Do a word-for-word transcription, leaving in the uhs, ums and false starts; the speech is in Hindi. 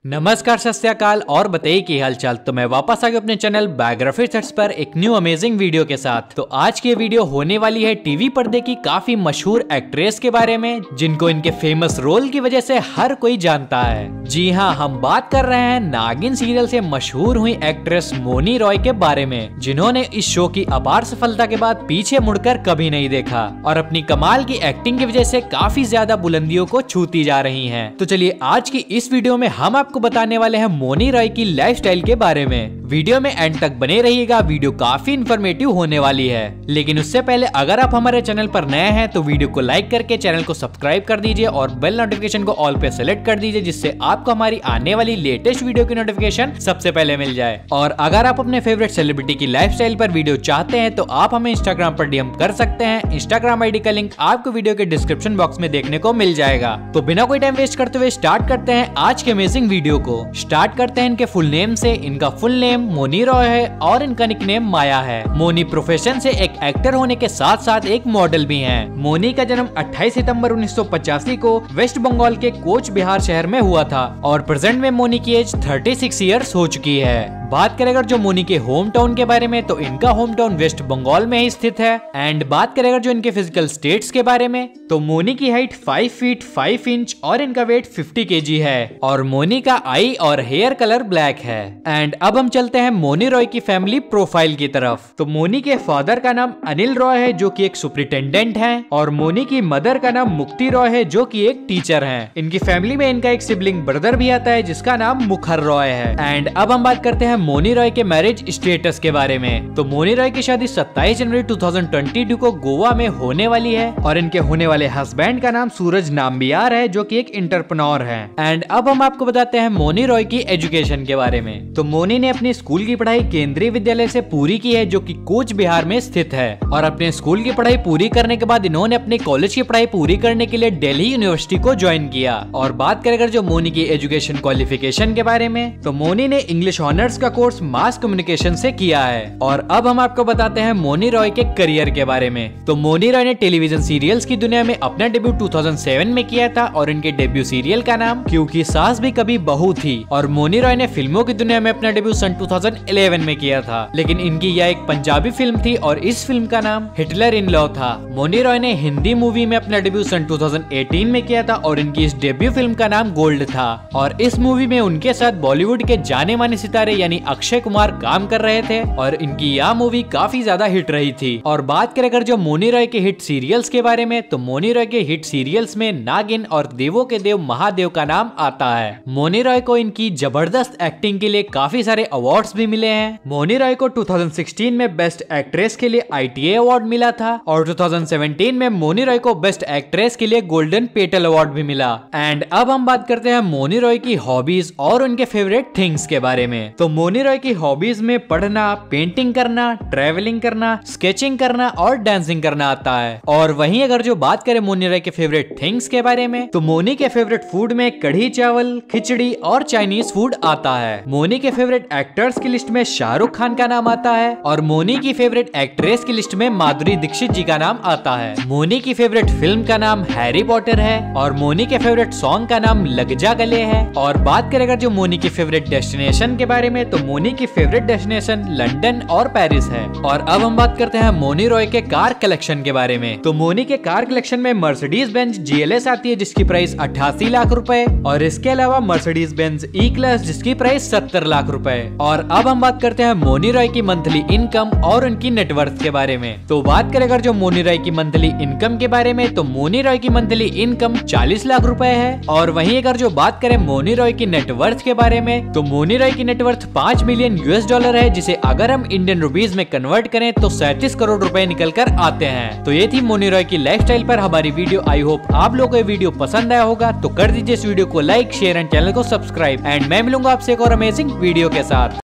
नमस्कार, सत श्री अकाल और बताइए की हालचाल। तो मैं वापस आ गया अपने चैनल बायोग्राफी सर्च पर एक न्यू अमेजिंग वीडियो के साथ। तो आज की वीडियो होने वाली है टीवी पर्दे की काफी मशहूर एक्ट्रेस के बारे में, जिनको इनके फेमस रोल की वजह से हर कोई जानता है। जी हाँ, हम बात कर रहे हैं नागिन सीरियल से मशहूर हुई एक्ट्रेस मोनी रॉय के बारे में, जिन्होंने इस शो की अपार सफलता के बाद पीछे मुड़कर कभी नहीं देखा और अपनी कमाल की एक्टिंग की वजह से काफी ज्यादा बुलंदियों को छूती जा रही हैं। तो चलिए आज की इस वीडियो में हम आपको बताने वाले हैं मोनी रॉय की लाइफस्टाइल के बारे में। वीडियो में एंड तक बने रहिएगा, वीडियो काफी इन्फॉर्मेटिव होने वाली है। लेकिन उससे पहले अगर आप हमारे चैनल पर नए हैं तो वीडियो को लाइक करके चैनल को सब्सक्राइब कर दीजिए और बेल नोटिफिकेशन को ऑल पे सेलेक्ट कर दीजिए, जिससे आपको हमारी आने वाली लेटेस्ट वीडियो की नोटिफिकेशन सबसे पहले मिल जाए। और अगर आप अपने फेवरेट सेलिब्रिटी की लाइफस्टाइल पर वीडियो चाहते हैं तो आप हमें इंस्टाग्राम पर डीएम कर सकते हैं। इंस्टाग्राम आईडी का लिंक आपको वीडियो के डिस्क्रिप्शन बॉक्स में देखने को मिल जाएगा। तो बिना कोई टाइम वेस्ट करते हुए स्टार्ट करते हैं आज के अमेजिंग वीडियो को। स्टार्ट करते हैं इनके फुल नेम से। इनका फुल नेम मोनी रॉय है और इनका निकनेम माया है। मोनी प्रोफेशन से एक एक्टर होने के साथ साथ एक मॉडल भी हैं। मोनी का जन्म अट्ठाईस सितंबर उन्नीस सौ पचासी को वेस्ट बंगाल के कोच बिहार शहर में हुआ था और प्रेजेंट में मोनी की एज छत्तीस इयर्स हो चुकी है। बात करें अगर जो मोनी के होम टाउन के बारे में तो इनका होम टाउन वेस्ट बंगाल में ही स्थित है। एंड बात करें अगर जो इनके फिजिकल स्टेट्स के बारे में तो मोनी की height five feet five inch और इनका वेट फिफ्टी केजी है और मोनी का आई और हेयर कलर ब्लैक है। एंड अब हम चलते हैं मोनी रॉय की फैमिली प्रोफाइल की तरफ। तो मोनी के फादर का नाम अनिल रॉय है जो कि एक सुपरिटेंडेंट है और मोनी की मदर का नाम मुक्ति रॉय है जो कि एक टीचर है। इनकी फैमिली में इनका एक सिबलिंग ब्रदर भी आता है जिसका नाम मुखर रॉय है। एंड अब हम बात करते हैं मोनी रॉय के मैरिज स्टेटस के बारे में। तो मोनी रॉय की शादी सत्ताईस जनवरी दो हज़ार बाईस को गोवा में होने वाली है और इनके होने वाले हस्बैंड का नाम सूरज नाम्बियार है जो कि एक एंटरप्रेन्योर है। एंड अब हम आपको बताते हैं मोनी रॉय की एजुकेशन के बारे में। तो मोनी ने अपनी स्कूल की पढ़ाई केंद्रीय विद्यालय से पूरी की है जो कि कोच बिहार में स्थित है और अपने स्कूल की पढ़ाई पूरी करने के बाद इन्होंने अपने कॉलेज की पढ़ाई पूरी करने के लिए दिल्ली यूनिवर्सिटी को ज्वाइन किया। और बात करें अगर जो मोनी की एजुकेशन क्वालिफिकेशन के बारे में तो मोनी ने इंग्लिश ऑनर्स का कोर्स मास कम्युनिकेशन से किया है। और अब हम आपको बताते हैं मोनी रॉय के करियर के बारे में। तो मोनी रॉय ने टेलीविजन सीरियल्स की दुनिया में अपना डेब्यू दो हज़ार सात में किया था और इनके डेब्यू सीरियल का नाम क्योंकि सास भी कभी बहू थी। और मोनी रॉय ने फिल्मों की दुनिया में अपना डेब्यू सन दो हज़ार ग्यारह में किया था, लेकिन इनकी यह एक पंजाबी फिल्म थी और इस फिल्म का नाम हिटलर इन लॉ था। मोनी रॉय ने हिंदी मूवी में अपना डेब्यू सन दो हज़ार अठारह में किया था और इनकी इस डेब्यू फिल्म का नाम गोल्ड था। और इस मूवी में उनके साथ बॉलीवुड के जाने माने सितारे यानी अक्षय कुमार काम कर रहे थे और इनकी यह मूवी काफी ज्यादा हिट रही थी। और बात करें अगर जो मोनी रॉय के हिट सीरियल्स के बारे में तो मोनी रॉय के हिट सीरियल्स में नागिन और देवों के देव महादेव का नाम आता है। मोनी रॉय को इनकी जबरदस्त एक्टिंग के लिए काफी सारे अवार्ड्स भी मिले हैं। मोनी रॉय को दो हज़ार सोलह में बेस्ट एक्ट्रेस के लिए आई टी ए अवार्ड मिला था और दो हज़ार सत्रह में मोनी रॉय को बेस्ट एक्ट्रेस के लिए गोल्डन पेटल अवार्ड भी मिला। एंड अब हम बात करते हैं मोनी रॉय की हॉबीज और उनके फेवरेट थिंग्स के बारे में। तो मोनी रॉय की हॉबीज में पढ़ना, पेंटिंग करना, ट्रैवलिंग करना, स्केचिंग करना और डांसिंग करना आता है। और वहीं अगर जो बात करें मोनी रॉय के फेवरेट थिंग्स के बारे में तो मोनी के फेवरेट फूड में कढ़ी चावल, खिचड़ी और चाइनीज फूड आता है। मोनी के फेवरेट एक्टर्स की लिस्ट में शाहरुख खान का नाम आता है और मोनी की फेवरेट एक्ट्रेस की लिस्ट में माधुरी दीक्षित जी का नाम आता है। मोनी की फेवरेट फिल्म का नाम हैरी पॉटर है और मोनी के फेवरेट सॉन्ग का नाम लग जा गले है। और बात करें अगर जो मोनी की फेवरेट डेस्टिनेशन के बारे में तो मोनी की फेवरेट डेस्टिनेशन लंदन और पेरिस है। और अब हम बात करते हैं मोनी रॉय के कार कलेक्शन के बारे में। तो मोनी के कार कलेक्शन में Mercedes Benz G L S आती है जिसकी प्राइस अट्ठासी लाख रुपए और इसके अलावा मर्सिडीज बेंज ई क्लास जिसकी प्राइस सत्तर लाख रुपए। और अब हम बात करते हैं मोनी रॉय की मंथली इनकम और उनकी नेटवर्थ के बारे में। तो बात करें अगर जो मोनी रॉय की मंथली इनकम के बारे में तो मोनी रॉय की मंथली इनकम चालीस लाख रुपए है। और वहीं अगर जो बात करें मोनी रॉय की नेटवर्थ के बारे में तो मोनी रॉय की नेटवर्थ पांच मिलियन यूएस डॉलर है, जिसे अगर हम इंडियन रुपीज में कन्वर्ट करें तो सैंतीस करोड़ रुपए निकल कर आते हैं। तो ये थी मोनी रॉय की लाइफस्टाइल पर हमारी वीडियो। आई होप आप लोगों को ये वीडियो पसंद आया होगा, तो कर दीजिए इस वीडियो को लाइक, शेयर एंड चैनल को सब्सक्राइब। एंड मैं मिलूंगा आपसे एक और अमेजिंग वीडियो के साथ।